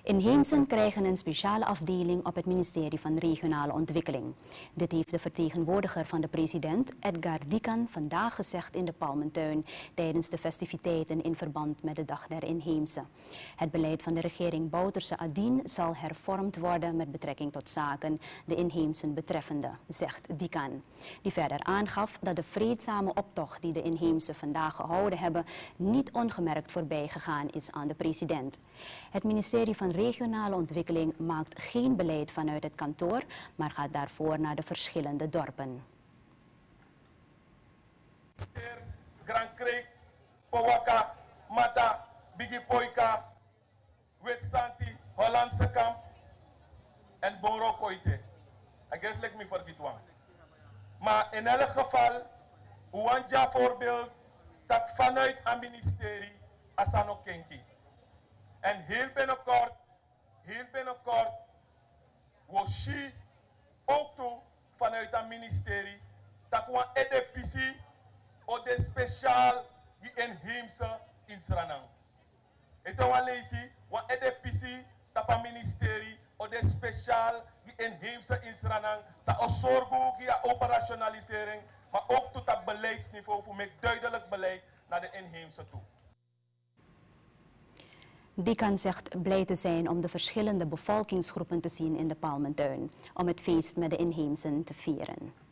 Inheemsen krijgen een speciale afdeling op het ministerie van Regionale Ontwikkeling. Dit heeft de vertegenwoordiger van de president, Edgar Dikan, vandaag gezegd in de Palmentuin tijdens de festiviteiten in verband met de Dag der Inheemsen. Het beleid van de regering Bouterse Adien zal hervormd worden met betrekking tot zaken de inheemsen betreffende, zegt Dikan. Die verder aangaf dat de vreedzame optocht die de inheemsen vandaag gehouden hebben niet ongemerkt voorbij gegaan is aan de president. Het ministerie van Regionale Ontwikkeling maakt geen beleid vanuit het kantoor, maar gaat daarvoor naar de verschillende dorpen. Grand Creek, Powaka, Mata, Bigipoika, Wetsanti, Hollandse Kamp en Borokoite. I guess let me forget one. Maar in elk geval, een voorbeeld dat vanuit het ministerie Asano Kenki. En heel binnenkort, was je ook toe vanuit het ministerie dat we een EDPC of de speciaal die inheemse in Suriname. Het is wel lezen, we EDPC dat het ministerie of de speciaal die inheemse in Suriname, dat is zorgen voor operationalisering, maar ook tot het beleidsniveau voor met duidelijk beleid naar de inheemse toe. Dikan zegt blij te zijn om de verschillende bevolkingsgroepen te zien in de Palmentuin, om het feest met de inheemsen te vieren.